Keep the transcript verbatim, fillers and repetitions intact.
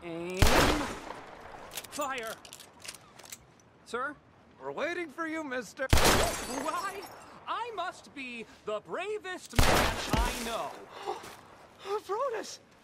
Aim. Fire. Sir? We're waiting for you, mister. Why? I must be the bravest man I know. Brodus!